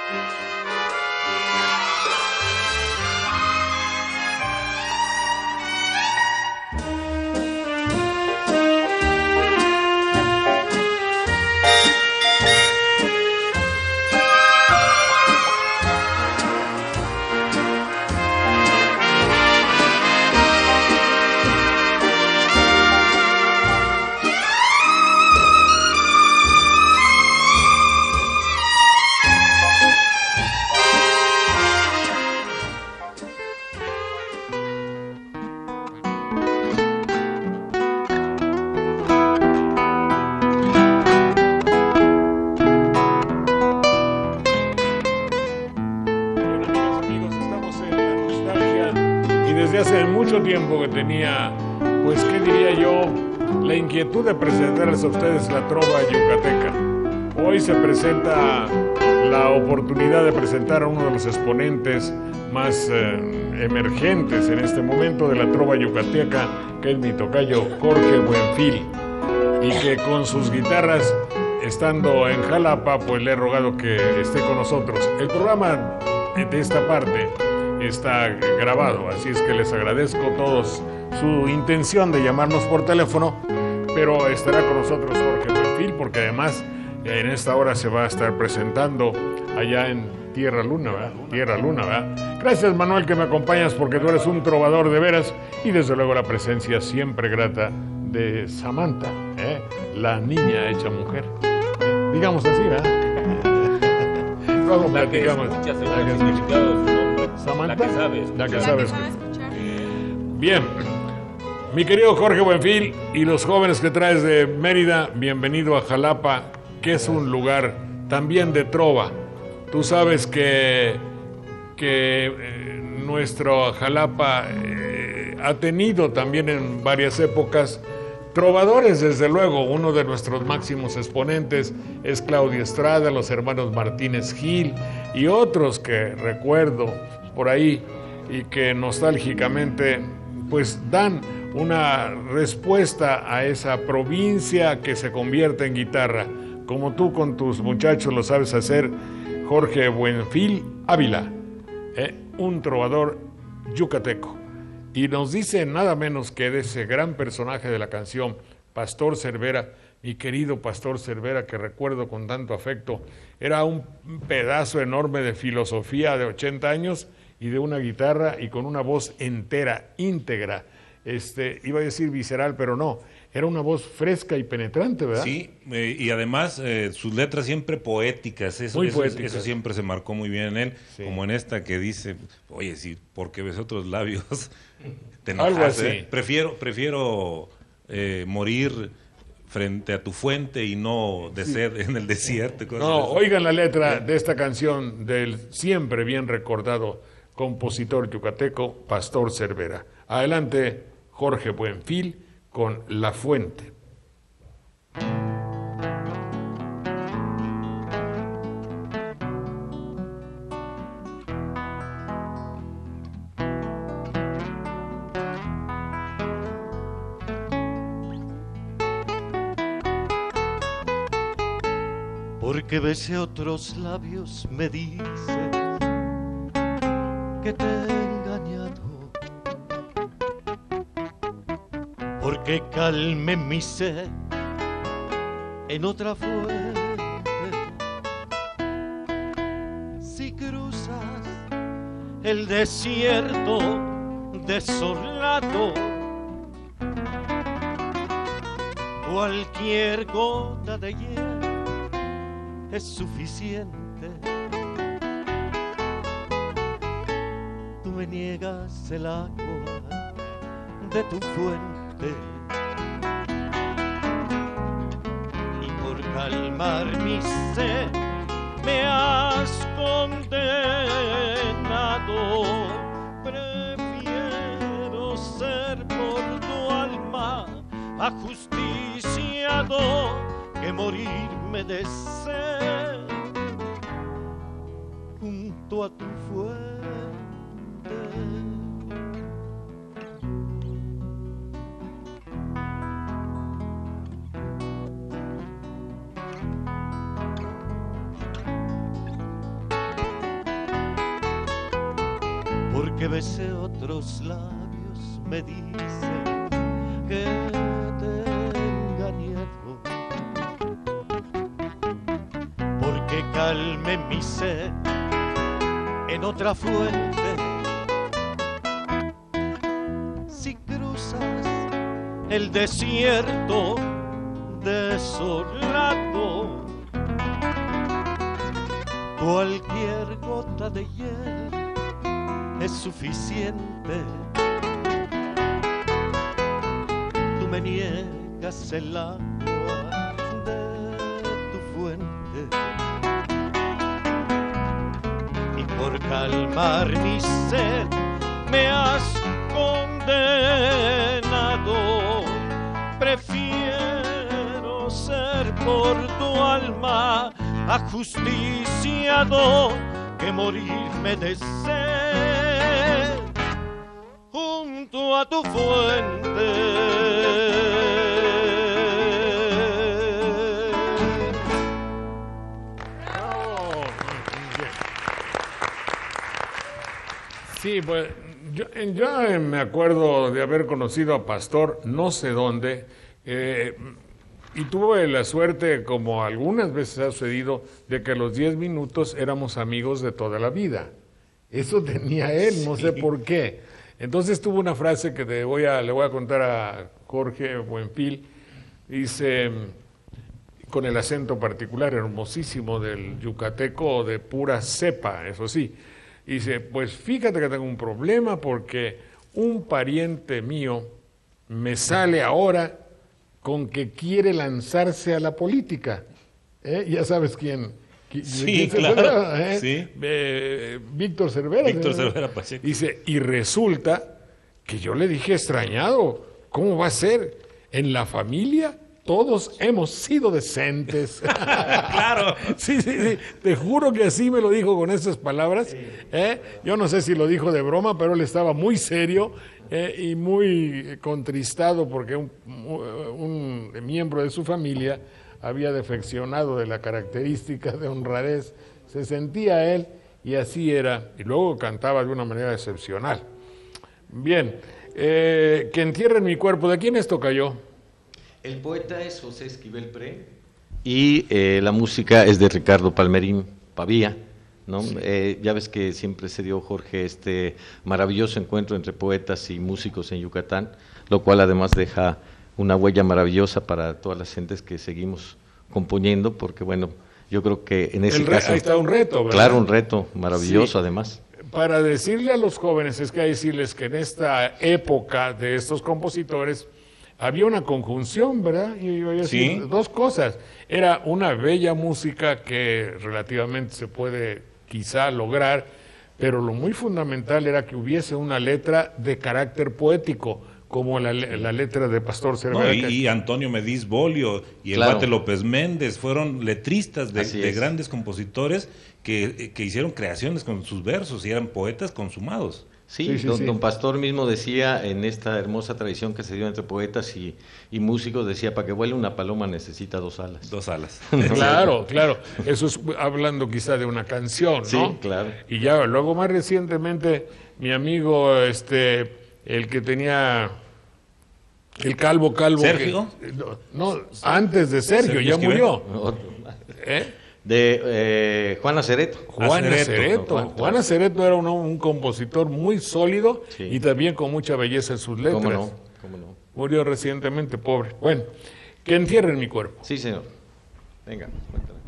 Tiempo que tenía, pues, ¿qué diría yo? La inquietud de presentarles a ustedes la trova yucateca. Hoy se presenta la oportunidad de presentar a uno de los exponentes más emergentes en este momento de la trova yucateca, que es mi tocayo Jorge Buenfil, y que con sus guitarras, estando en Jalapa, pues le he rogado que esté con nosotros. El programa de esta parte está grabado, así es que les agradezco a todos su intención de llamarnos por teléfono, pero estará con nosotros Jorge Buenfil, porque además en esta hora se va a estar presentando allá en Tierra Luna, ¿verdad? Tierra Luna, ¿verdad? Gracias, Manuel, que me acompañas, porque tú eres un trovador de veras, y desde luego la presencia siempre grata de Samantha, la niña hecha mujer, digamos así, ¿verdad? Luego platicamos. Samantha, la que sabes. Bien, mi querido Jorge Buenfil y los jóvenes que traes de Mérida, bienvenido a Jalapa, que es un lugar también de trova. Tú sabes que nuestro Jalapa ha tenido también en varias épocas trovadores, desde luego. Uno de nuestros máximos exponentes es Claudio Estrada, los hermanos Martínez Gil y otros que recuerdo por ahí y que nostálgicamente pues dan una respuesta a esa provincia que se convierte en guitarra, como tú con tus muchachos lo sabes hacer, Jorge Buenfil Ávila, un trovador yucateco. Y nos dice nada menos que de ese gran personaje de la canción, Pastor Cervera, mi querido Pastor Cervera, que recuerdo con tanto afecto. Era un pedazo enorme de filosofía de 80 años y de una guitarra y con una voz entera, íntegra. Iba a decir visceral, pero no. Era una voz fresca y penetrante, ¿verdad? Sí, y además sus letras siempre poéticas. Muy poéticas. Eso siempre se marcó muy bien en él, sí. Como en esta que dice, oye, si porque ves otros labios te enojas. Algo así. Prefiero morir frente a tu fuente y no de sed en el desierto. No, oigan la letra de esta canción del siempre bien recordado compositor yucateco Pastor Cervera. Adelante, Jorge Buenfil con La Fuente. Porque besé otros labios, me dices que te he engañado. Porque calmé mi sed en otra fuente. Si cruzas el desierto desolado, cualquier gota de hielo es suficiente. Tú me niegas el agua de tu fuente y por calmar mi sed me has condenado. Prefiero ser por tu alma ajusticiado que morirme de sed junto a tu fuente. porque besé otros labios, me dice que te he engañado, porque calme mi sed en otra fuente. Si cruzas el desierto desolado, cualquier gota de hiel es suficiente. Tú me niegas el agua de tu fuente, y por calmar mi sed me has condenado. Prefiero ser por tu alma ajusticiado que morirme de sed junto a tu fuente. Sí, pues yo me acuerdo de haber conocido a Pastor no sé dónde, y tuve la suerte, como algunas veces ha sucedido, de que a los 10 minutos éramos amigos de toda la vida. Eso tenía él, no sé por qué. Entonces tuvo una frase que le voy a contar a Jorge Buenfil, dice, con el acento particular hermosísimo del yucateco de pura cepa, eso sí. Dice, pues fíjate que tengo un problema porque un pariente mío me sale ahora con que quiere lanzarse a la política. Ya sabes quién. Sí, claro. Sí. Víctor Cervera. Víctor Cervera Pacheco. Dice, y resulta que yo le dije extrañado, ¿cómo va a ser? En la familia todos hemos sido decentes. Claro. Sí, te juro que así me lo dijo con esas palabras. Yo no sé si lo dijo de broma, pero él estaba muy serio y muy contristado porque un miembro de su familia había defeccionado de la característica de honradez. Se sentía él y así era. Y luego cantaba de una manera excepcional. Bien, que entierren mi cuerpo. ¿De quién esto cayó? El poeta es José Esquivel Pre y la música es de Ricardo Palmerín Pavía, ¿no? Sí. Ya ves que siempre se dio, Jorge, este maravilloso encuentro entre poetas y músicos en Yucatán, lo cual además deja una huella maravillosa para todas las gentes que seguimos componiendo, porque bueno, yo creo que en ese caso... Ahí está un reto, ¿verdad? Claro, un reto maravilloso, sí. Además. Para decirle a los jóvenes, es que hay que decirles que en esta época de estos compositores había una conjunción, ¿verdad? Y voy a decir dos cosas. Era una bella música que relativamente se puede quizá lograr, pero lo muy fundamental era que hubiese una letra de carácter poético, como la letra de Pastor Cervera. No, y Antonio Mediz Bolio y el Bate López Méndez fueron letristas de grandes compositores que hicieron creaciones con sus versos y eran poetas consumados. Sí, don Pastor mismo decía en esta hermosa tradición que se dio entre poetas y músicos, decía, para que vuele una paloma necesita 2 alas. 2 alas. Claro. Eso es hablando quizá de una canción, ¿no? Sí, claro. Y ya luego más recientemente, mi amigo, el que tenía el calvo. ¿Sergio? No, antes de Sergio, ya murió. De Juana Cereto. Juana Cereto era un compositor muy sólido y también con mucha belleza en sus letras. ¿Cómo no? Murió recientemente, pobre. Bueno, que entierren mi cuerpo. Sí, señor. Venga, cuéntame.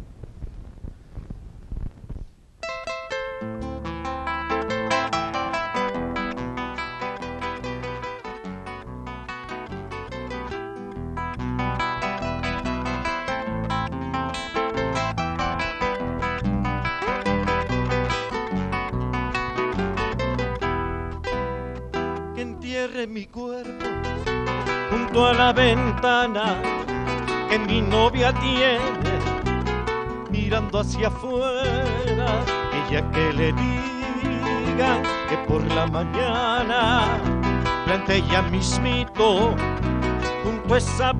Mi cuerpo junto a la ventana que mi novia tiene, mirando hacia afuera, ella que le diga que por la mañana plante ella mismito junto a esa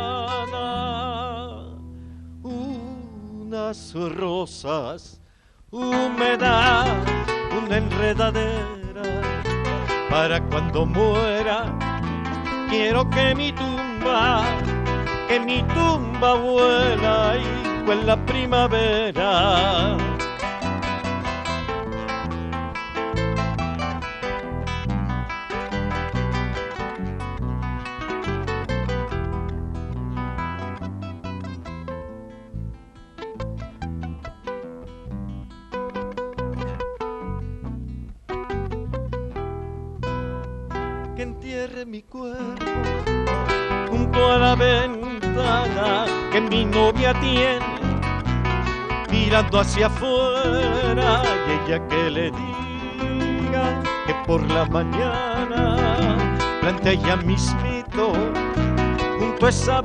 ventana unas rosas humedad, una enredadera, para cuando muera, quiero que mi tumba vuela y en la primavera. Que entierre mi cuerpo junto a la ventana que mi novia tiene, mirando hacia afuera, y ella que le diga que por la mañana plante ella mismito junto a esa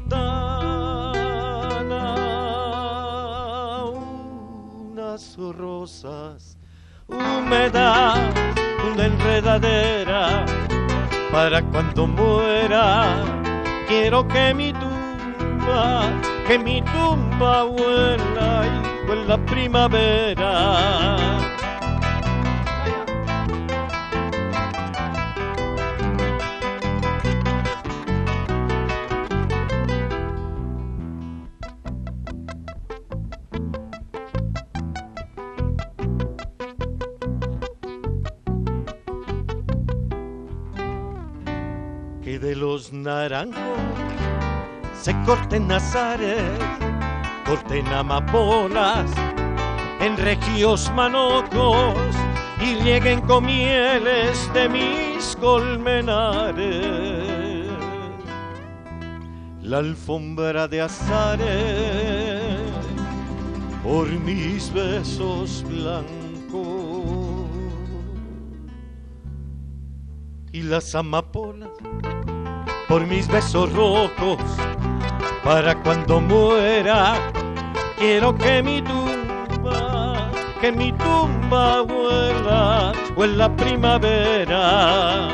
ventana unas rosas, humedad, una enredadera, para cuando muera, quiero que mi tumba vuela y en la primavera. Que de los naranjos se corten azares, corten amapolas en regios manojos y rieguen con mieles de mis colmenares la alfombra de azares por mis besos blancos y las amapolas por mis besos rojos. Para cuando muera, quiero que mi tumba vuela o en la primavera.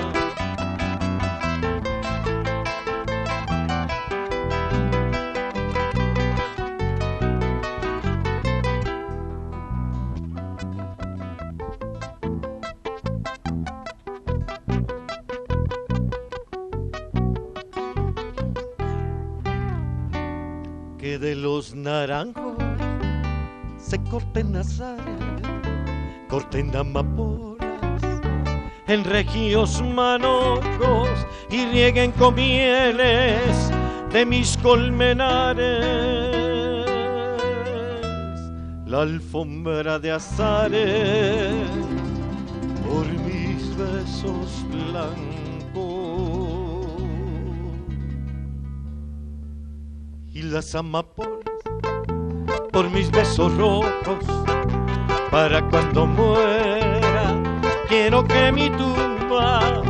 Que de los naranjos se corten azares, corten amapolas en regios manojos y rieguen con mieles de mis colmenares la alfombra de azares por mis besos blancos y las amapolas por mis besos rojos. Para cuando muera, quiero que mi tumba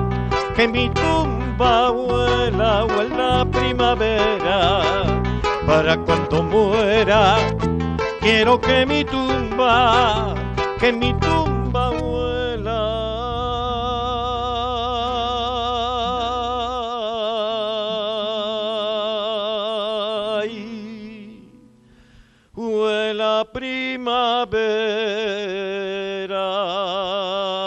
vuela o en la primavera. Para cuando muera, quiero que mi tumba vuela. La primavera.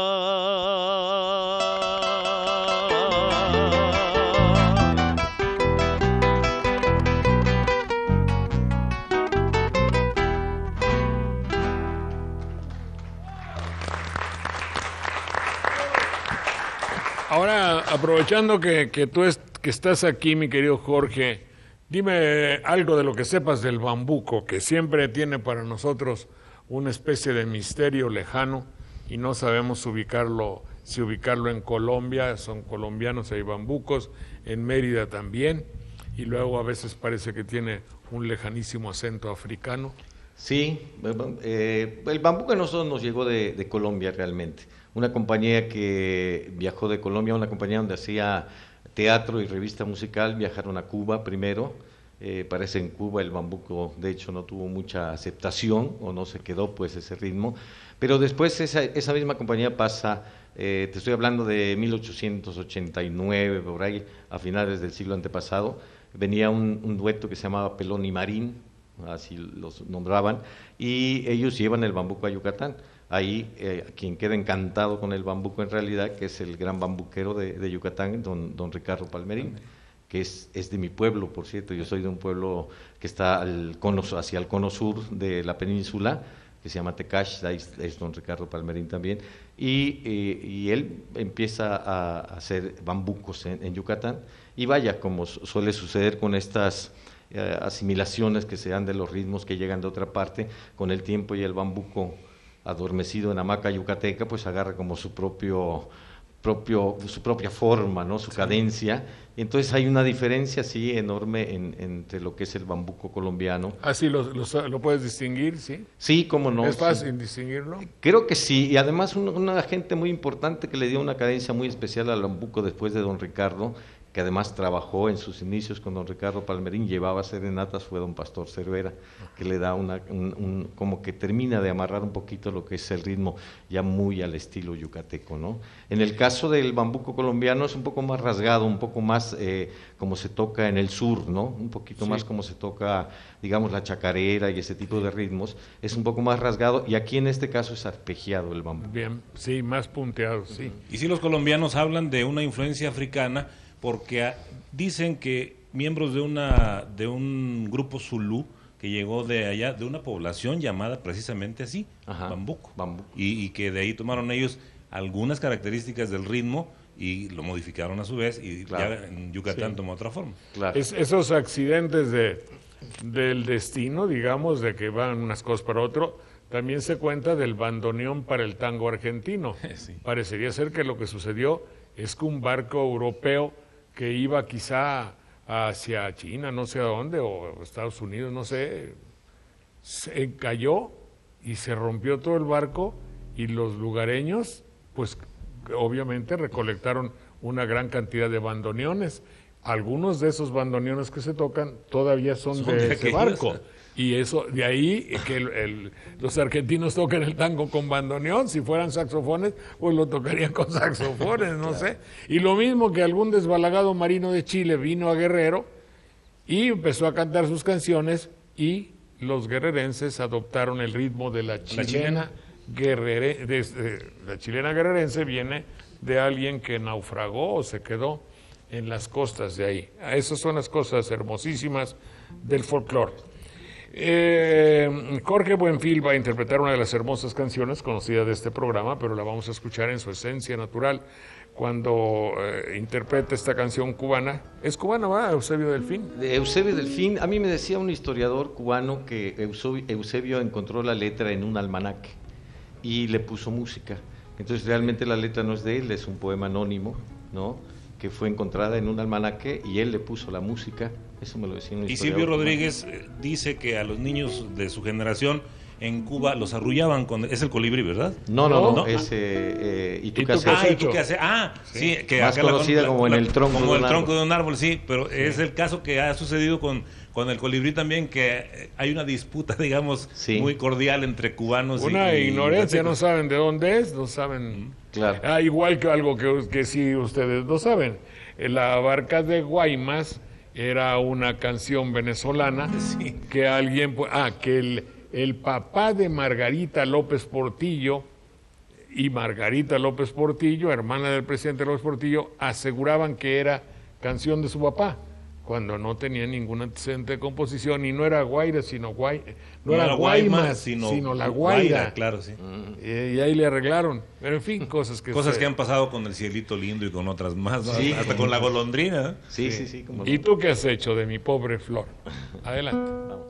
Ahora, aprovechando que estás aquí, mi querido Jorge, dime algo de lo que sepas del bambuco, que siempre tiene para nosotros una especie de misterio lejano y no sabemos si ubicarlo en Colombia, son colombianos, hay bambucos, en Mérida también, y luego a veces parece que tiene un lejanísimo acento africano. Sí, el bambuco a nosotros nos llegó de Colombia realmente, una compañía que viajó de Colombia, una compañía donde hacía teatro y revista musical, viajaron a Cuba primero. Parece en Cuba el bambuco de hecho no tuvo mucha aceptación o no se quedó pues ese ritmo, pero después esa misma compañía pasa, te estoy hablando de 1889, por ahí, a finales del siglo antepasado, venía un dueto que se llamaba Pelón y Marín, así los nombraban, y ellos llevan el bambuco a Yucatán. Ahí quien queda encantado con el bambuco en realidad, que es el gran bambuquero de Yucatán, don Ricardo Palmerín, que es de mi pueblo, por cierto. Yo soy de un pueblo que está hacia el cono sur de la península, que se llama Tecash, ahí es don Ricardo Palmerín también, y él empieza a hacer bambucos en Yucatán, y vaya, como suele suceder con estas asimilaciones que se dan de los ritmos que llegan de otra parte, con el tiempo y el bambuco adormecido en hamaca yucateca, pues agarra como su propia forma, ¿no? Su cadencia. Entonces hay una diferencia así enorme entre lo que es el bambuco colombiano. ¿Así lo puedes distinguir, sí? Sí, cómo no. ¿Es fácil distinguirlo? Creo que sí, y además una gente muy importante que le dio una cadencia muy especial al bambuco después de don Ricardo, que además trabajó en sus inicios con don Ricardo Palmerín, llevaba serenatas, fue don Pastor Cervera, que le da como que termina de amarrar un poquito lo que es el ritmo ya muy al estilo yucateco, ¿no? En el caso del bambuco colombiano es un poco más rasgado, un poco más como se toca en el sur, ¿no? Un poquito más como se toca, digamos, la chacarera y ese tipo de ritmos, es un poco más rasgado, y aquí en este caso es arpegiado el bambuco. Bien, sí, más punteado, sí. Y si los colombianos hablan de una influencia africana, porque dicen que miembros de un grupo zulú que llegó de allá, de una población llamada precisamente así, Bambuco. Y que de ahí tomaron ellos algunas características del ritmo y lo modificaron a su vez, y ya en Yucatán tomó otra forma. Claro. Esos accidentes del destino, digamos, de que van unas cosas para otro, también se cuenta del bandoneón para el tango argentino. Sí. Parecería ser que lo que sucedió es que un barco europeo que iba quizá hacia China, no sé a dónde, o Estados Unidos, no sé, se cayó y se rompió todo el barco, y los lugareños, pues obviamente recolectaron una gran cantidad de bandoneones. Algunos de esos bandoneones que se tocan todavía son de ese barco. Y eso, de ahí que los argentinos tocan el tango con bandoneón. Si fueran saxofones, pues lo tocarían con saxofones, no sé. Y lo mismo que algún desbalagado marino de Chile vino a Guerrero y empezó a cantar sus canciones, y los guerrerenses adoptaron el ritmo de la chilena guerrerense. La chilena guerrerense viene de alguien que naufragó o se quedó en las costas de ahí. Esas son las cosas hermosísimas del folclore. Jorge Buenfil va a interpretar una de las hermosas canciones conocidas de este programa, pero la vamos a escuchar en su esencia natural cuando interpreta esta canción cubana. ¿Es cubana, va, Eusebio Delfín? Eusebio Delfín. A mí me decía un historiador cubano que Eusebio encontró la letra en un almanaque y le puso música. Entonces realmente la letra no es de él, es un poema anónimo, ¿no?, que fue encontrada en un almanaque, y él le puso la música. Eso me lo decía un historiador. Y Silvio Rodríguez dice que a los niños de su generación en Cuba los arrullaban con... Es el colibrí, ¿verdad? No. Es ¿Y tú qué haces? Sí, que más conocida como en el tronco como el tronco de un árbol, sí, pero es el caso que ha sucedido con el colibrí también, que hay una disputa, digamos, muy cordial entre cubanos una ignorancia, no saben de dónde es, no saben. Claro. Igual que algo que sí ustedes no saben. La Barca de Guaymas era una canción venezolana que alguien... que el papá de Margarita López Portillo y Margarita López Portillo, hermana del presidente López Portillo, aseguraban que era canción de su papá, cuando no tenía ningún antecedente de composición, y no era Guaira, sino no era Guaymas, sino la Guaira. Claro, sí. Y ahí le arreglaron. Pero en fin, cosas que han pasado con el Cielito Lindo y con otras más, ¿no? Hasta con la golondrina. Sí. ¿Y tú qué has hecho de mi pobre flor? Adelante. Vamos.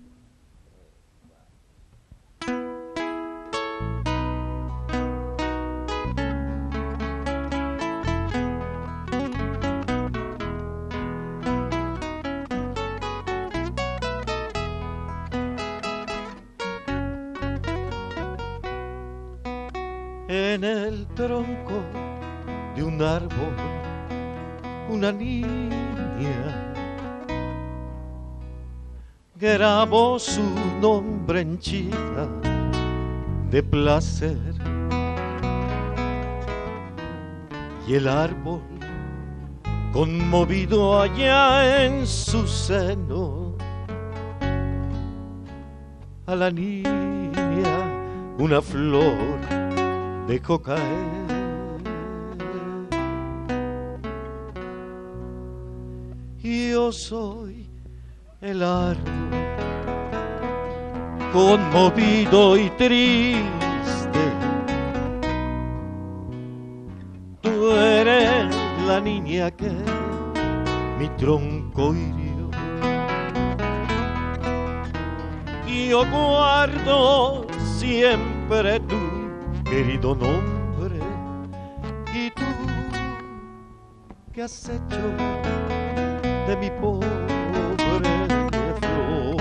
En el tronco de un árbol, una niña grabó su nombre en china de placer, y el árbol, conmovido allá en su seno, a la niña una flor dejó caer. Yo soy el árbol conmovido y triste, tú eres la niña que mi tronco hirió. Y yo guardo siempre tu querido nombre. ¿Y tú qué has hecho de mi pobre flor?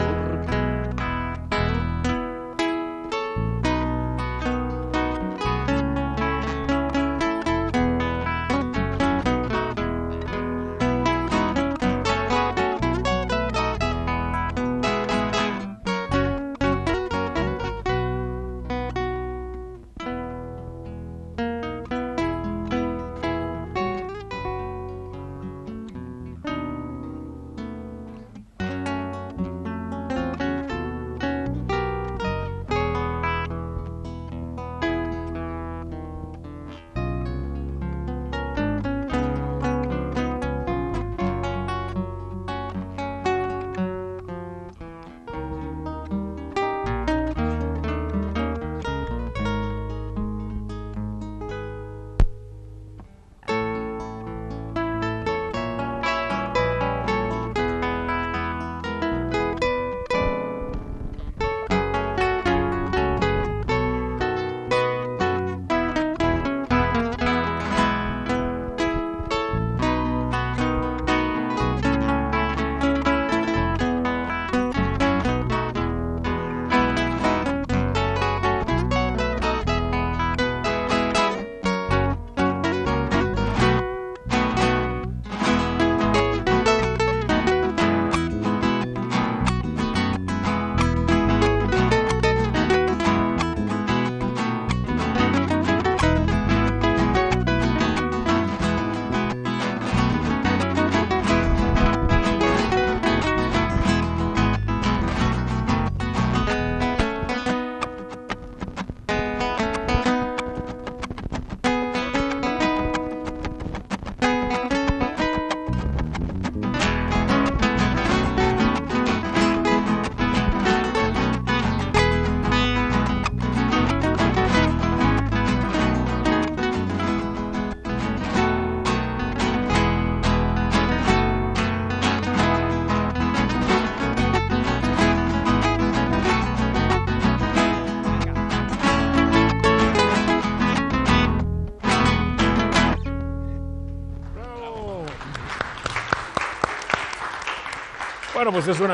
Bueno, pues es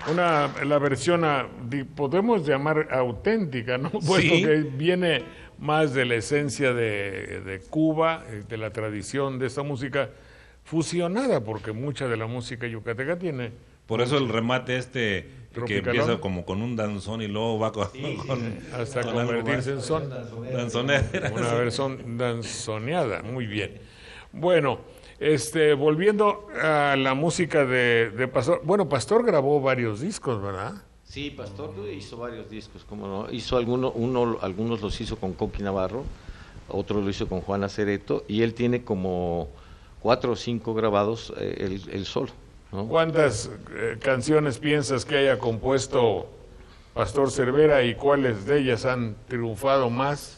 la versión, podemos llamar auténtica, ¿no? Puesto que viene más de la esencia de Cuba, de la tradición de esta música fusionada, porque mucha de la música yucateca tiene... Por eso el remate que empieza como con un danzón y luego va hasta convertirse en son. Danzonera. Una versión danzoneada, muy bien. Bueno, volviendo a la música de Pastor. Bueno, Pastor grabó varios discos, ¿verdad? Sí, Pastor hizo varios discos, ¿cómo no? Hizo algunos los hizo con Coqui Navarro, otros lo hizo con Juana Cereto, y él tiene como 4 o 5 grabados él solo, ¿no? ¿Cuántas canciones piensas que haya compuesto Pastor Cervera y cuáles de ellas han triunfado más?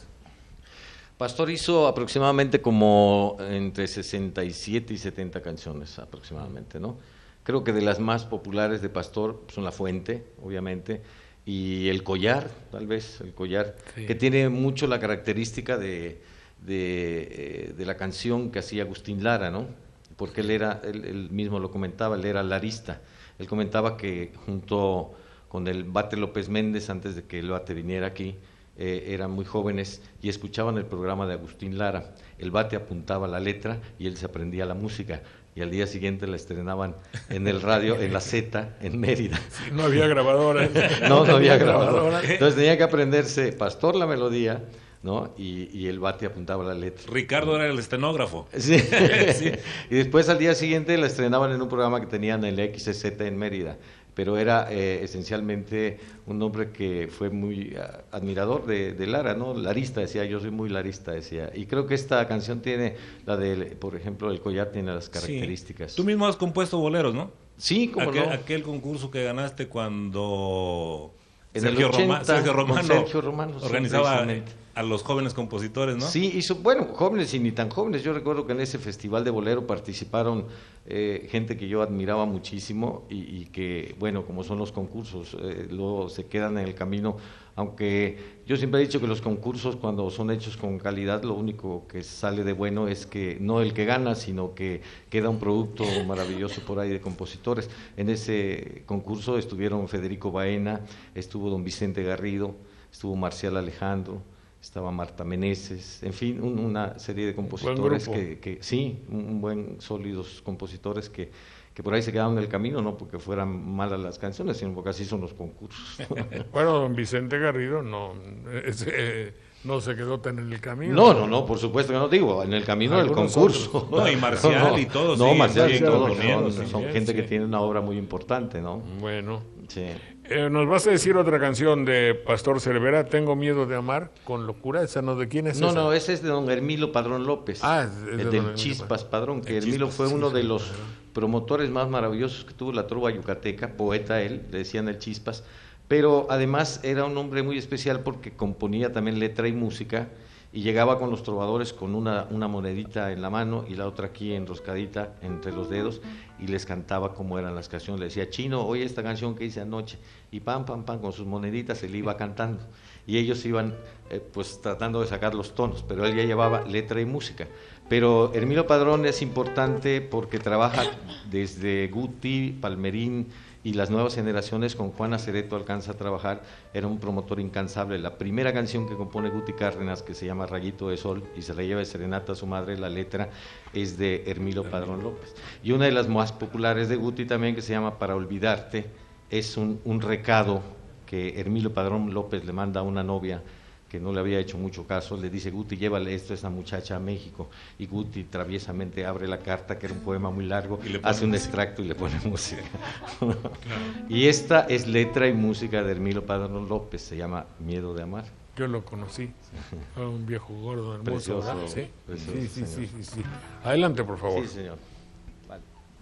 Pastor hizo aproximadamente como entre 67 y 70 canciones aproximadamente, ¿no? Creo que de las más populares de Pastor son La Fuente, obviamente, y El Collar, tal vez, El Collar, sí, que tiene mucho la característica de la canción que hacía Agustín Lara, ¿no? Porque él mismo lo comentaba, él era larista. Él comentaba que junto con el Bate López Méndez, antes de que el Bate viniera aquí, eran muy jóvenes y escuchaban el programa de Agustín Lara. El Bate apuntaba la letra y él se aprendía la música, y al día siguiente la estrenaban en el radio, en la Z, en Mérida. Sí, no había grabadora. No había grabadora. Entonces tenía que aprenderse Pastor la melodía, ¿no? Y el Bate apuntaba la letra. Ricardo era el estenógrafo. Sí. Sí. Y después al día siguiente la estrenaban en un programa que tenían en el XZ en Mérida. pero era esencialmente un hombre que fue muy admirador de Lara, ¿no? Larista, decía, yo soy muy larista, decía. Y creo que esta canción tiene, la de, por ejemplo, El Collar tiene las características. Sí. Tú mismo has compuesto boleros, ¿no? Sí, como no. Aquel concurso que ganaste cuando Sergio Romano organizaba a los jóvenes compositores, ¿no? Sí, bueno, jóvenes y ni tan jóvenes. Yo recuerdo que en ese festival de bolero participaron gente que yo admiraba muchísimo y que, bueno, como son los concursos, luego se quedan en el camino, aunque yo siempre he dicho que los concursos, cuando son hechos con calidad, lo único que sale de bueno es que no el que gana, sino que queda un producto maravilloso por ahí de compositores. En ese concurso estuvieron Federico Baena, estuvo don Vicente Garrido, estuvo Marcial Alejandro, estaba Marta Meneses, en fin, una serie de compositores que sí, un buen, sólidos compositores que por ahí se quedaron en el camino, no porque fueran malas las canciones, sino porque así son los concursos. Bueno, don Vicente Garrido no se quedó tan en el camino. No, por supuesto que no, digo, en el camino del concurso. No, y Marcial y todos. No, Marcial y todos son gente que tiene una obra muy importante, ¿no? Bueno. Sí. ¿Nos vas a decir otra canción de Pastor Cervera? Tengo miedo de amar con locura. ¿Esa no? ¿De quién es esa? No, ese es de don Hermilo Padrón López. Es del Chispas Padrón, que Hermilo fue uno de los promotores más maravillosos que tuvo la trova yucateca, poeta él, le decían el Chispas, pero además era un hombre muy especial porque componía también letra y música, y llegaba con los trovadores con una monedita en la mano y la otra aquí enroscadita entre los dedos, y les cantaba cómo eran las canciones. Le decía, Chino, oye esta canción que hice anoche, y pam, con sus moneditas se le iba cantando, y ellos iban pues tratando de sacar los tonos, pero él ya llevaba letra y música. Pero Hermilo Padrón es importante porque trabaja desde Guti, Palmerín y las nuevas generaciones. Con Juan Acereto alcanza a trabajar, era un promotor incansable. La primera canción que compone Guti Cárdenas, que se llama Rayito de Sol, y se la lleva de serenata a su madre, la letra es de Hermilo Padrón López. Y una de las más populares de Guti también, que se llama Para Olvidarte, es un recado que Hermilo Padrón López le manda a una novia que no le había hecho mucho caso. Le dice, Guti, llévale esto a esta muchacha a México, y Guti traviesamente abre la carta, que era un poema muy largo, hace un extracto y le pone música. Claro. Y esta es letra y música de Hermilo Padrón López, se llama Miedo de Amar. Yo lo conocí, un viejo gordo hermoso. Precioso, ¿sí? Precioso, sí. Adelante, por favor. Sí, señor. Vale.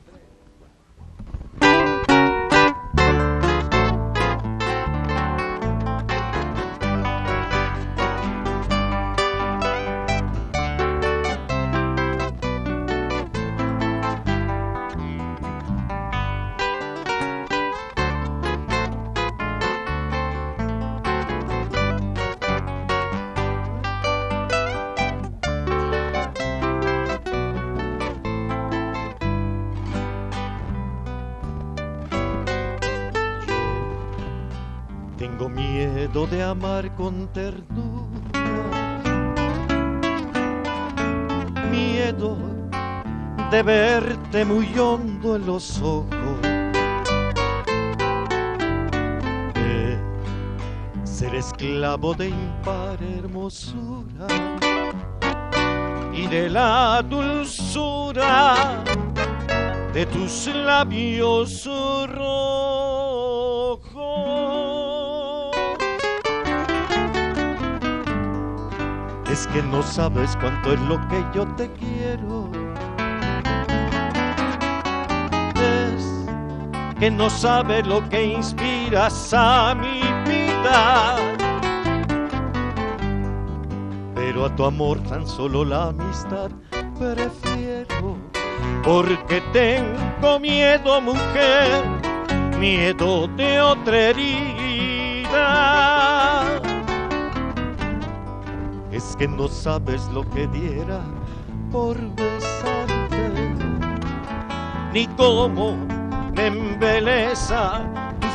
Tengo miedo de amar con ternura, miedo de verte muy hondo en los ojos, de ser esclavo de impar hermosura y de la dulzura de tus labios rojos. Es que no sabes cuánto es lo que yo te quiero. Es que no sabes lo que inspiras a mi vida. Pero a tu amor tan solo la amistad prefiero. Porque tengo miedo, mujer, miedo de otra herida. Es que no sabes lo que diera por besarte, ni cómo me embeleza tu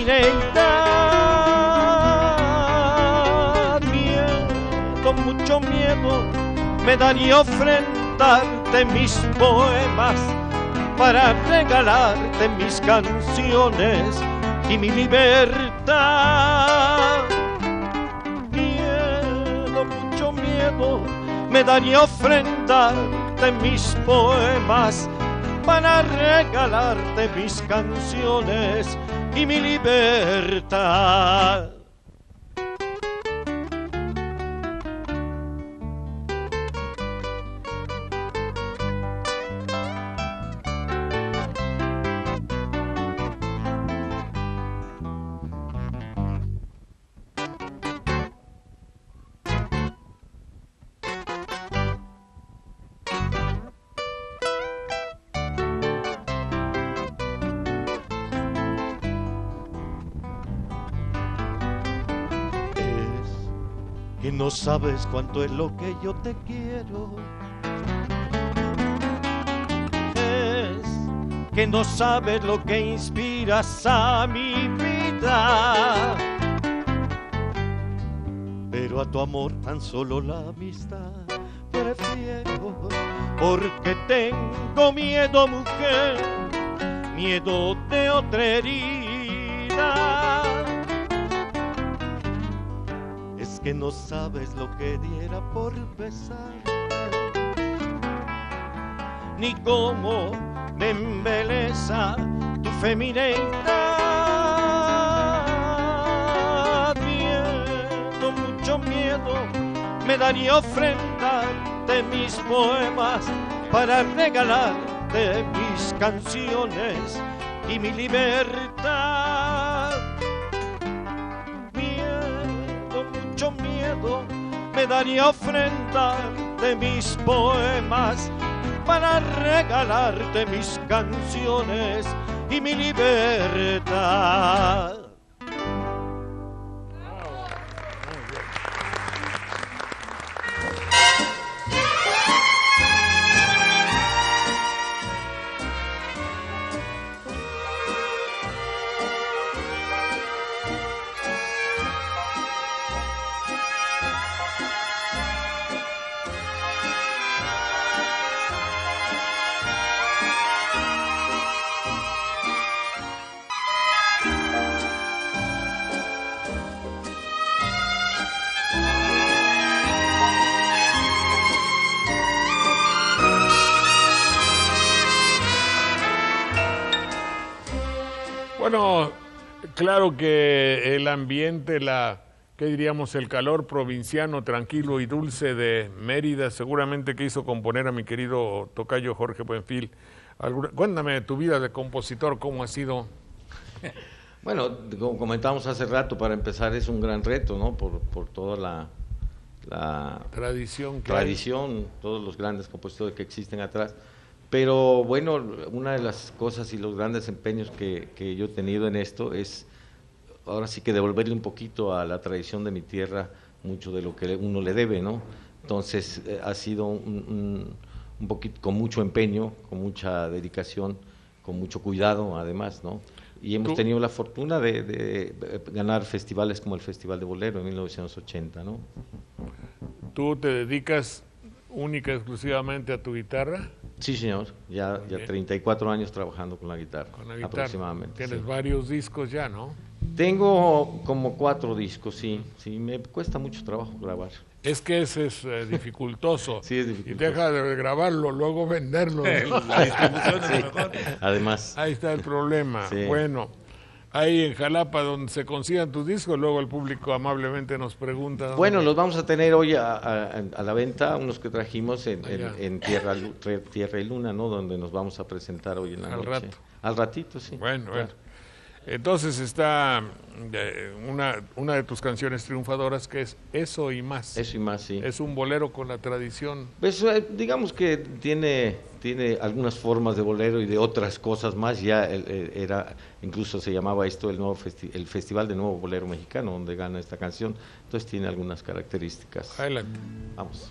femineidad. Miedo, mucho miedo, me daría ofrendarte mis poemas para regalarte mis canciones y mi libertad. Mucho miedo, me daría ofrendarte mis poemas para regalarte mis canciones y mi libertad. Que no sabes cuánto es lo que yo te quiero. Es que no sabes lo que inspiras a mi vida. Pero a tu amor tan solo la amistad prefiero, porque tengo miedo, mujer, miedo de otra herida. Que no sabes lo que diera por besarte, ni cómo me embeleza tu feminidad. Miedo, mucho miedo, me daría ofrendarte mis poemas para regalarte mis canciones y mi libertad. Mucho miedo, me daría ofrenda de mis poemas para regalarte mis canciones y mi libertad. Bueno, claro que el ambiente, ¿qué diríamos? El calor provinciano, tranquilo y dulce de Mérida, seguramente que hizo componer a mi querido tocayo Jorge Buenfil. Cuéntame de tu vida de compositor, ¿cómo ha sido? Bueno, como comentábamos hace rato, para empezar es un gran reto, ¿no? Por toda la tradición, todos los grandes compositores que existen atrás. Pero bueno, una de las cosas y los grandes empeños que yo he tenido en esto es, ahora sí que devolverle un poquito a la tradición de mi tierra mucho de lo que uno le debe, ¿no? Entonces ha sido un poquito con mucho empeño, con mucha dedicación, con mucho cuidado además, ¿no? Y hemos tenido la fortuna de ganar festivales como el Festival de Bolero en 1980, ¿no? ¿Tú te dedicas única y exclusivamente a tu guitarra? Sí, señor, ya 34 años trabajando con la guitarra, aproximadamente. Tienes varios discos ya, ¿no? Tengo como 4 discos, sí, me cuesta mucho trabajo grabar. Es que ese es dificultoso. Sí, es dificultoso. Y deja de grabarlo, luego venderlo. La distribución es lo mejor. Además. Ahí está el problema. Sí. Bueno, ahí en Jalapa, donde se consigan tus discos, luego el público amablemente nos pregunta. Bueno, los vamos a tener hoy a la venta, unos que trajimos en Tierra y Luna, ¿no? Donde nos vamos a presentar hoy en la noche. Rato. Al ratito, sí. Bueno, claro. Entonces está una de tus canciones triunfadoras, que es Eso y Más. Eso y Más, sí. Es un bolero con la tradición. Pues digamos que tiene algunas formas de bolero y de otras cosas más. Ya incluso se llamaba esto el Festival de Nuevo Bolero Mexicano, donde gana esta canción. Entonces tiene algunas características. Adelante. Vamos.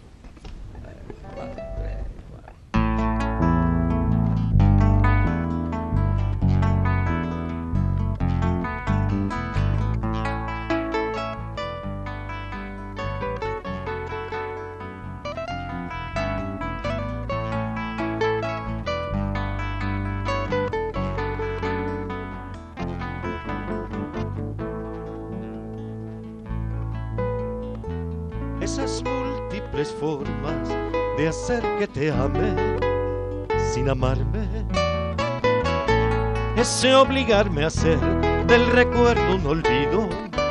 Esas múltiples formas de hacer que te ame sin amarme, ese obligarme a ser del recuerdo un olvido,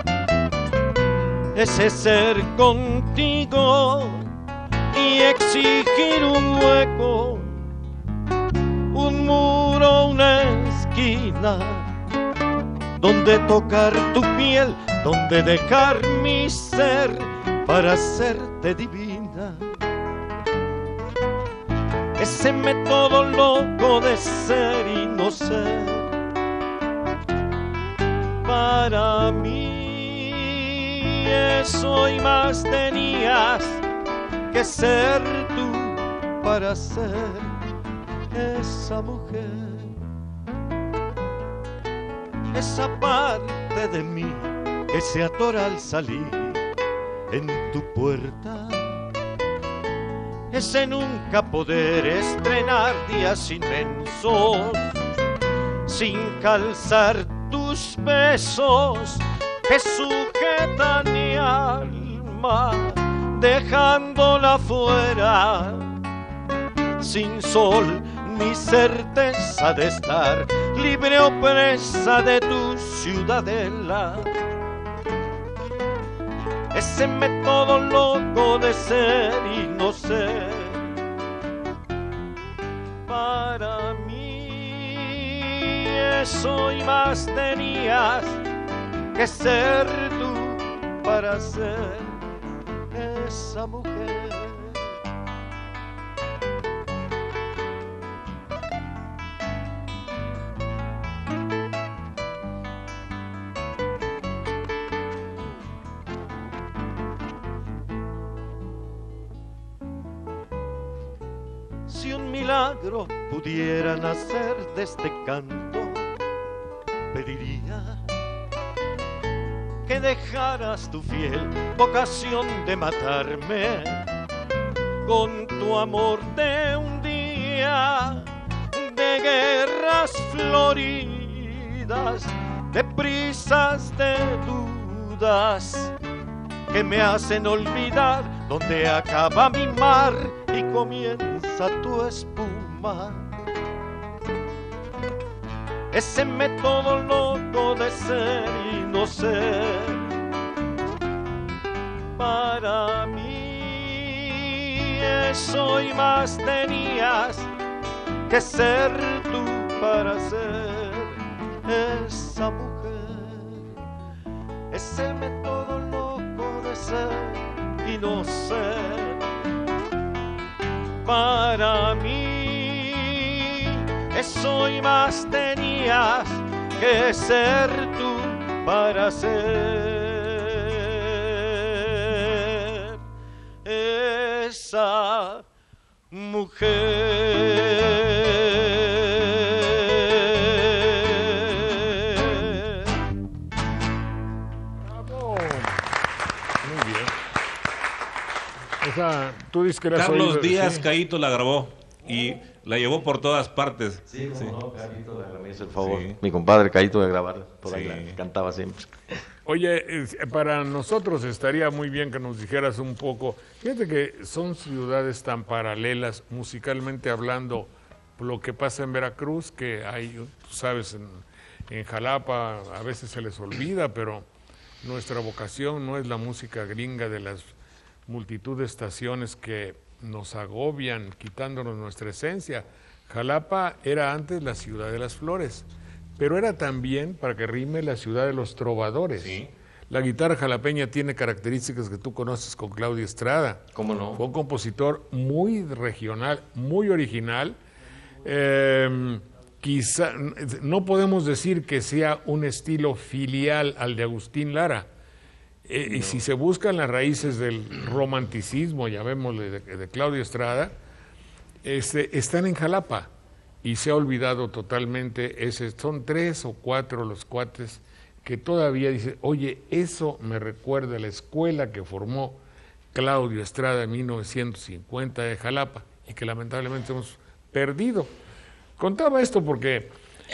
ese ser contigo y exigir un hueco, un muro, una esquina, donde tocar tu piel, donde dejar mi ser para hacerte divina. Ese método loco de ser y no ser, para mí eso y más tenías que ser tú para ser esa mujer, esa parte de mí que se atora al salir en tu puerta, ese nunca poder estrenar días inmensos sin calzar tus besos que sujetan mi alma, dejándola fuera, sin sol ni certeza de estar libre o presa de tu ciudadela. Ese método loco de ser y no ser, para mí eso y más tenías que ser tú para ser esa mujer. Si un milagro pudiera nacer de este canto, pediría que dejaras tu fiel vocación de matarme con tu amor de un día, de guerras floridas, de prisas, de dudas que me hacen olvidar dónde acaba mi mar y comienza tu espuma. Ese método loco de ser y no ser, para mí eso y más tenías que ser tú para ser esa mujer. Ese método loco de ser y no ser, para mí eso y más tenías que ser tú para ser esa mujer. ¡Bravo! Muy bien. Esa, tú dices que eras Carlos oído, Díaz ¿sí? Caíto la grabó y la llevó por todas partes. Sí, como no, Caíto me hizo el favor. Sí. Mi compadre Caíto de grabar, por ahí la cantaba siempre. Oye, para nosotros estaría muy bien que nos dijeras un poco, fíjate que son ciudades tan paralelas musicalmente hablando, lo que pasa en Veracruz, que hay, tú sabes, en Jalapa a veces se les olvida, pero nuestra vocación no es la música gringa de las multitud de estaciones que nos agobian, quitándonos nuestra esencia. Jalapa era antes la ciudad de las flores, pero era también, para que rime, la ciudad de los trovadores. Sí. La guitarra jalapeña tiene características que tú conoces con Claudio Estrada. ¿Cómo no? Fue un compositor muy regional, muy original. Quizá no podemos decir que sea un estilo filial al de Agustín Lara. No. Y si se buscan las raíces del romanticismo, llamémosle, de Claudio Estrada, están en Jalapa y se ha olvidado totalmente. Son 3 o 4 los cuates que todavía dicen, oye, eso me recuerda a la escuela que formó Claudio Estrada en 1950 de Jalapa y que lamentablemente hemos perdido. Contaba esto porque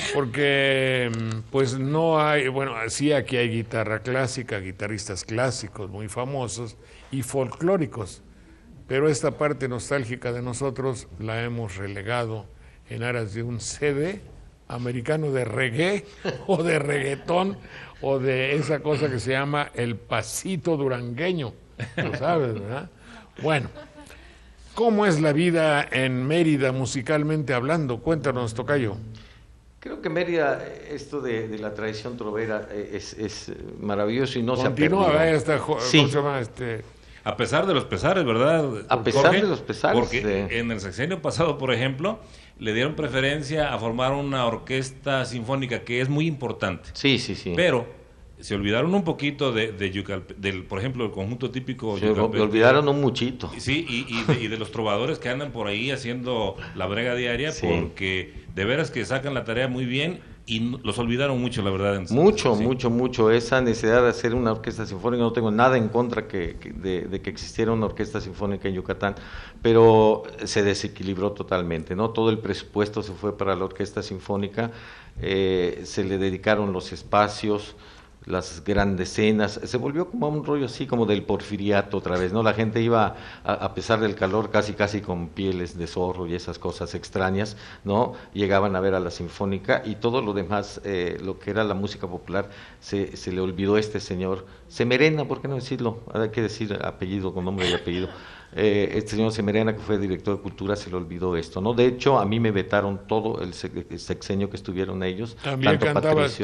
pues no hay, bueno, sí, aquí hay guitarra clásica, guitarristas clásicos muy famosos y folclóricos, pero esta parte nostálgica de nosotros la hemos relegado en aras de un CD americano de reggae o de reggaetón o de esa cosa que se llama el pasito durangueño, lo sabes, ¿verdad? Bueno, ¿cómo es la vida en Mérida musicalmente hablando? Cuéntanos, tocayo. Creo que Mérida, esto de la tradición trovera es maravilloso y no continúa, se ha perdido. Sí. ¿Cómo se llama A pesar de los pesares, ¿verdad? A pesar de los pesares. Porque en el sexenio pasado, por ejemplo, le dieron preferencia a formar una orquesta sinfónica que es muy importante. Sí. Pero se olvidaron un poquito del, por ejemplo, el conjunto típico. Se olvidaron un muchito. Sí, y de los trovadores que andan por ahí haciendo la brega diaria, sí. Porque de veras que sacan la tarea muy bien y los olvidaron mucho, la verdad. Mucho. Esa necesidad de hacer una orquesta sinfónica, no tengo nada en contra de que existiera una orquesta sinfónica en Yucatán, pero se desequilibró totalmente, ¿no? Todo el presupuesto se fue para la orquesta sinfónica, se le dedicaron los espacios, las grandes cenas, se volvió como un rollo así como del porfiriato otra vez, ¿no? La gente iba, a pesar del calor, casi con pieles de zorro y esas cosas extrañas, ¿no? Llegaban a ver a la sinfónica y todo lo demás, lo que era la música popular, se le olvidó a este señor Semerena, ¿por qué no decirlo? Hay que decir apellido con nombre y apellido. Este señor Semerena, que fue director de Cultura, se le olvidó esto, ¿no? De hecho, a mí me vetaron todo el sexenio que estuvieron ellos. ¿También cantabas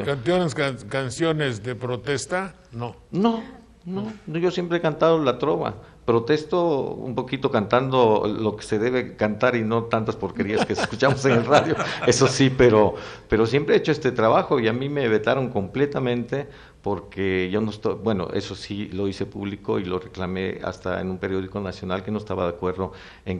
canciones de protesta? No, yo siempre he cantado la trova. Protesto un poquito cantando lo que se debe cantar y no tantas porquerías que escuchamos en el radio, eso sí, pero siempre he hecho este trabajo y a mí me vetaron completamente porque yo no estoy, bueno, eso sí lo hice público y lo reclamé hasta en un periódico nacional que no estaba de acuerdo en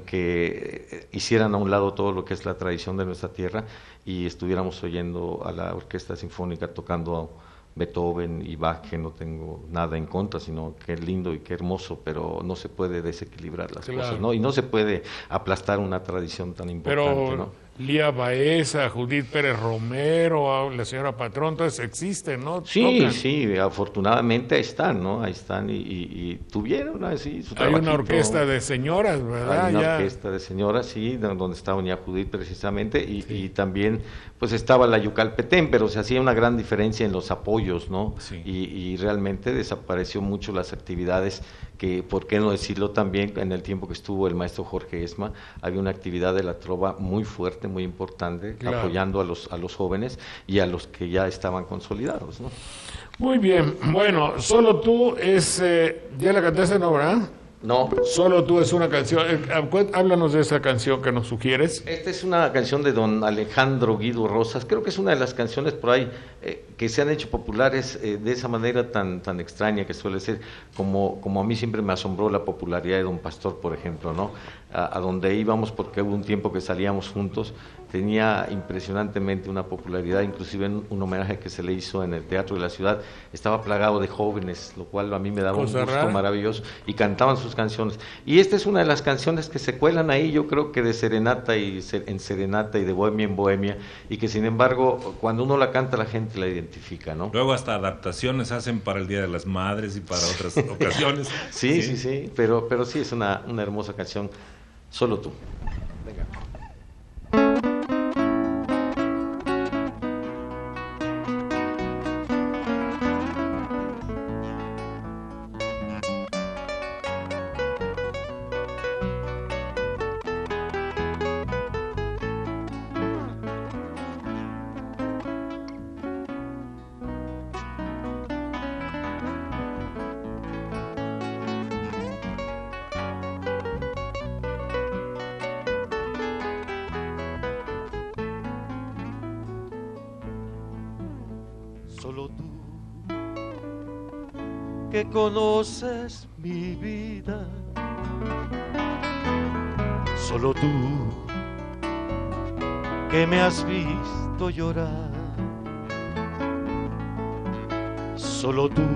que hicieran a un lado todo lo que es la tradición de nuestra tierra y estuviéramos oyendo a la orquesta sinfónica tocando Beethoven y Bach, que no tengo nada en contra, sino que es lindo y que hermoso, pero no se puede desequilibrar las cosas, ¿no? Y no se puede aplastar una tradición tan importante, pero, ¿no? Lía Baeza, Judith Pérez Romero, la señora Patrón, entonces existen, ¿no? Sí, afortunadamente ahí están, ¿no? Ahí están y tuvieron así su trabajito. Hay una orquesta de señoras, ¿verdad? Hay una orquesta de señoras, sí, donde estaba doña Judith precisamente, y también pues estaba la Yucalpetén, pero se hacía una gran diferencia en los apoyos, ¿no? Sí. Y realmente desapareció mucho las actividades que, por qué no decirlo también, en el tiempo que estuvo el maestro Jorge Esma, había una actividad de la trova muy fuerte, muy importante, claro, apoyando a los jóvenes y a los que ya estaban consolidados, ¿no? Muy bien, bueno, Solo Tú es, ya la cantaste, ¿no, verdad? No. Solo Tú es una canción, háblanos de esa canción que nos sugieres. Esta es una canción de don Alejandro Guido Rosas, creo que es una de las canciones por ahí que se han hecho populares de esa manera tan extraña que suele ser, como a mí siempre me asombró la popularidad de don Pastor, por ejemplo, ¿no? A donde íbamos, porque hubo un tiempo que salíamos juntos, tenía impresionantemente una popularidad, inclusive en un homenaje que se le hizo en el Teatro de la Ciudad, estaba plagado de jóvenes, lo cual a mí me daba un gusto maravilloso, y cantaban sus canciones. Y esta es una de las canciones que se cuelan ahí, yo creo que de serenata y en serenata y de bohemia en bohemia, y que sin embargo, cuando uno la canta, la gente la identifica, ¿no? Luego hasta adaptaciones hacen para el Día de las Madres y para otras ocasiones. Sí, pero sí es una hermosa canción. Solo Tú. Venga. Solo tú, que conoces mi vida, solo tú, que me has visto llorar, solo tú,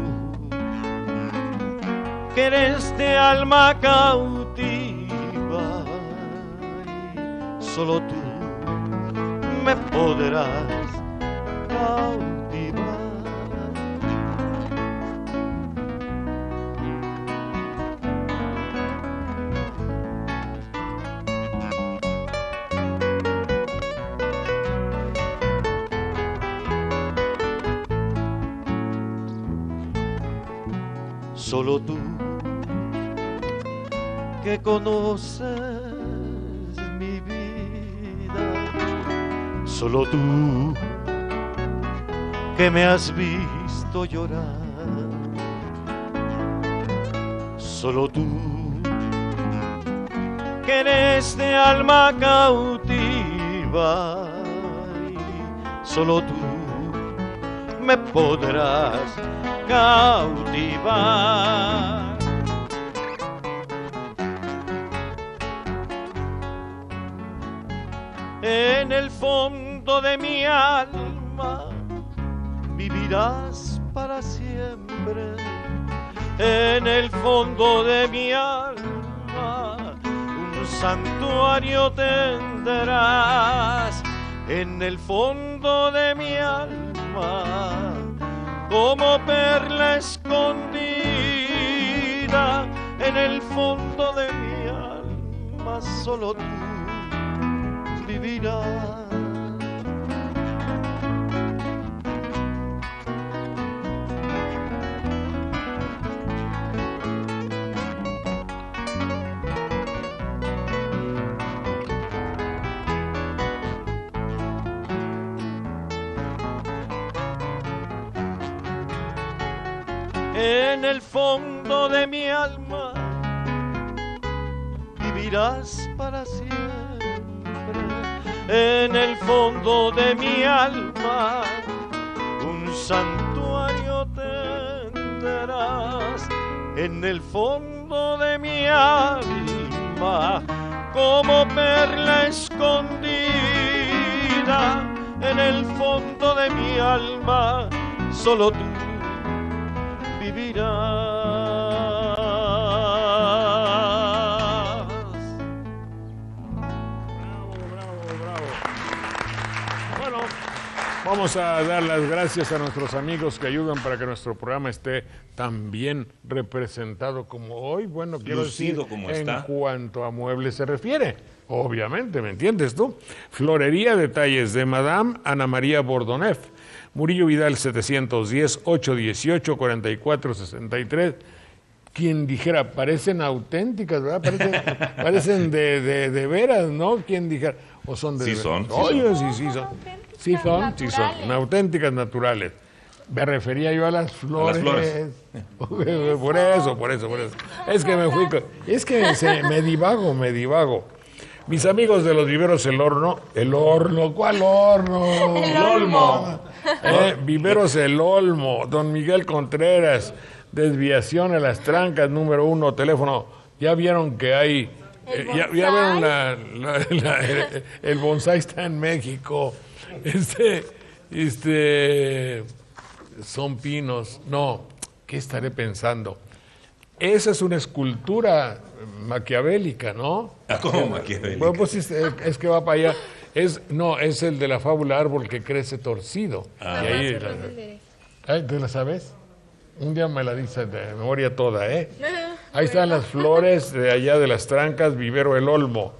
que eres de alma cautiva, solo tú me podrás cautivar. solo tú que conoces mi vida, solo tú que me has visto llorar, solo tú que eres de alma cautiva, y solo tú me podrás cautivar. En el fondo de mi alma vivirás para siempre. En el fondo de mi alma un santuario tendrás. En el fondo de mi alma, como perla escondida, en el fondo de mi alma solo tú vivirás. En el fondo de mi alma vivirás para siempre. En el fondo de mi alma un santuario tendrás. En el fondo de mi alma, como perla escondida, en el fondo de mi alma solo tú vivirás. Bueno, vamos a dar las gracias a nuestros amigos que ayudan para que nuestro programa esté tan bien representado como hoy. Bueno, quiero decir, como en está. cuanto a muebles se refiere. Obviamente, ¿me entiendes tú? Florería Detalles de Madame Ana María Bordoneff. Murillo Vidal 710-818-4463. Quien dijera, parecen auténticas, ¿verdad? Parecen de veras, ¿no? Quien dijera, o son de... Sí son. Oye, sí son. Sí son, auténticas, naturales. Me refería yo a las flores. A las flores. Por eso. Es que me fui... me divago. Mis amigos de los viveros El Horno, ¿cuál horno? El Olmo. Viveros El Olmo, don Miguel Contreras, desviación a las trancas, número 1, teléfono. Ya vieron que hay, ya vieron el bonsái está en México. Son pinos. No, ¿qué estaré pensando? Esa es una escultura maquiavélica, ¿no? ¿Cómo maquiavélica? Bueno, pues es que va para allá. Es el de la fábula árbol que crece torcido. Y ahí ¿te la sabes? Un día me la dices de memoria toda, ¿eh? Ahí están las flores de allá de las trancas, Vivero El Olmo.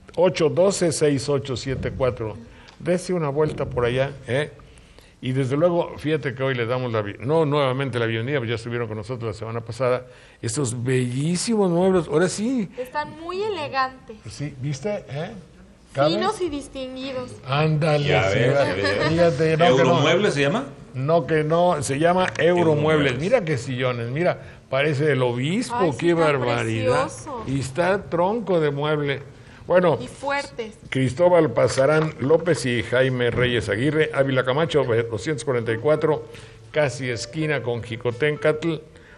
812-6874. Dese una vuelta por allá, ¿eh? Y desde luego, fíjate que hoy les damos nuevamente la bienvenida, pues ya estuvieron con nosotros la semana pasada, estos bellísimos muebles, ahora sí. Están muy elegantes. Sí, ¿viste? Finos y distinguidos. Ándale. Ya Fíjate, ¿Euromuebles se llama? No, se llama Euromuebles. Mira qué sillones, mira, parece el obispo, ay, qué sí, barbaridad. precioso. Y está tronco de mueble. Bueno, Y fuertes. Cristóbal Pasarán López y Jaime Reyes Aguirre, Ávila Camacho, 244, casi esquina con Jicotencatl,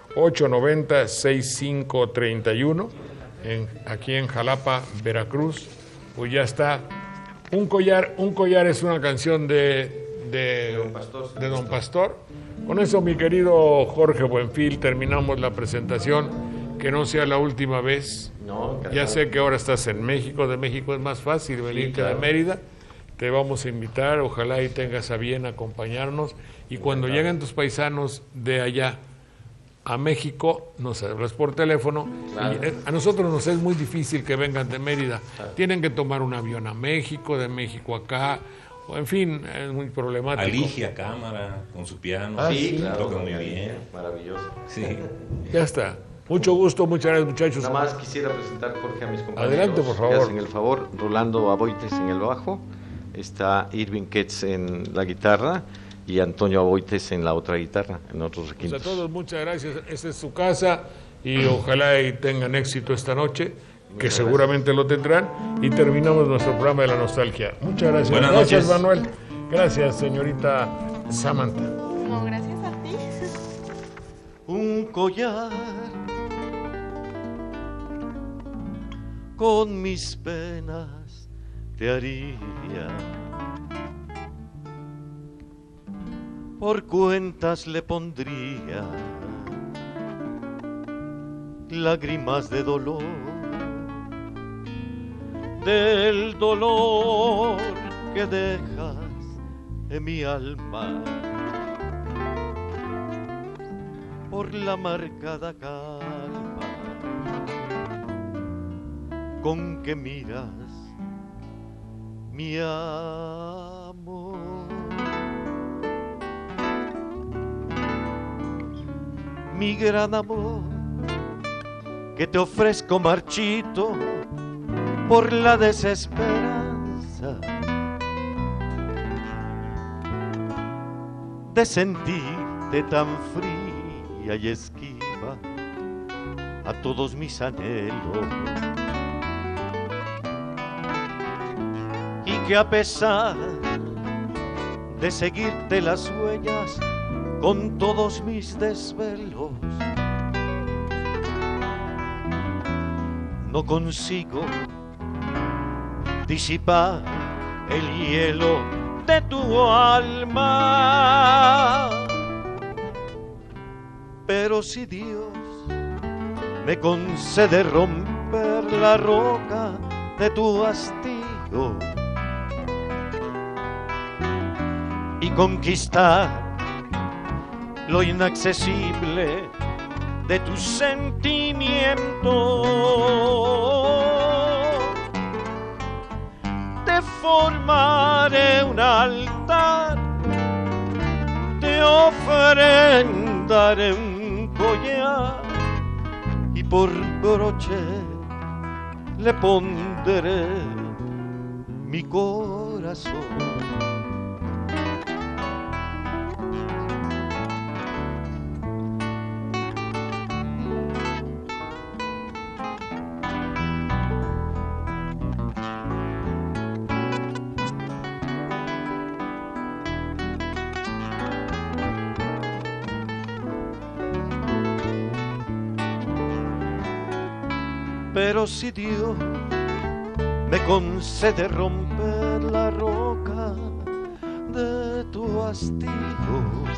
890-6531, aquí en Jalapa, Veracruz. Pues ya está. Un collar es una canción de Don Pastor. Con eso, mi querido Jorge Buenfil, terminamos la presentación. Que no sea la última vez. No, ya sé que ahora estás en México. De México es más fácil venir que de Mérida. Te vamos a invitar. Ojalá y tengas a bien acompañarnos. Y cuando lleguen tus paisanos de allá a México, nos hablas por teléfono. Claro. Y a nosotros nos es muy difícil que vengan de Mérida. Tienen que tomar un avión a México, de México acá, en fin, es muy problemático. Alicia Cámara con su piano. Sí, claro, toca muy bien. Maravilloso. Sí. Ya está. Mucho gusto, muchas gracias, muchachos. Nada más quisiera presentar, Jorge, a mis compañeros. Adelante, por favor. Que hacen el favor. Rolando Aboites en el bajo, está Irving Ketz en la guitarra y Antonio Aboites en la otra guitarra, en otros requintos. Pues a todos, muchas gracias. Esta es su casa y ojalá y tengan éxito esta noche, que seguramente lo tendrán. Y terminamos nuestro programa de la nostalgia. Muchas gracias. Buenas noches, noches, Manuel. Gracias, señorita Samantha. No, gracias a ti. Un collar con mis penas te haría, por cuentas le pondría lágrimas de dolor, del dolor que dejas en mi alma por la marcada calma con que miras mi amor. Mi gran amor, que te ofrezco marchito por la desesperanza de sentirte tan fría y esquiva a todos mis anhelos, y que a pesar de seguirte las huellas con todos mis desvelos, no consigo disipar el hielo de tu alma. Pero si Dios me concede romper la roca de tu hastío y conquistar lo inaccesible de tus sentimientos, te formaré un altar, te ofrendaré un collar y por broche le pondré mi corazón. Pero si Dios me concede romper la roca de tu hastío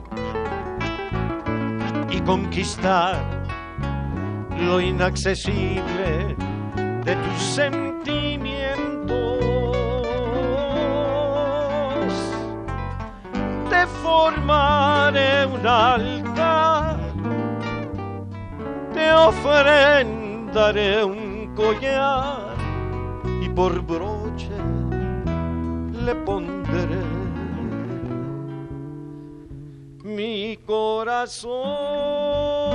y conquistar lo inaccesible de tus sentimientos, te formaré un altar, te ofrendaré un collar y por broche le pondré mi corazón.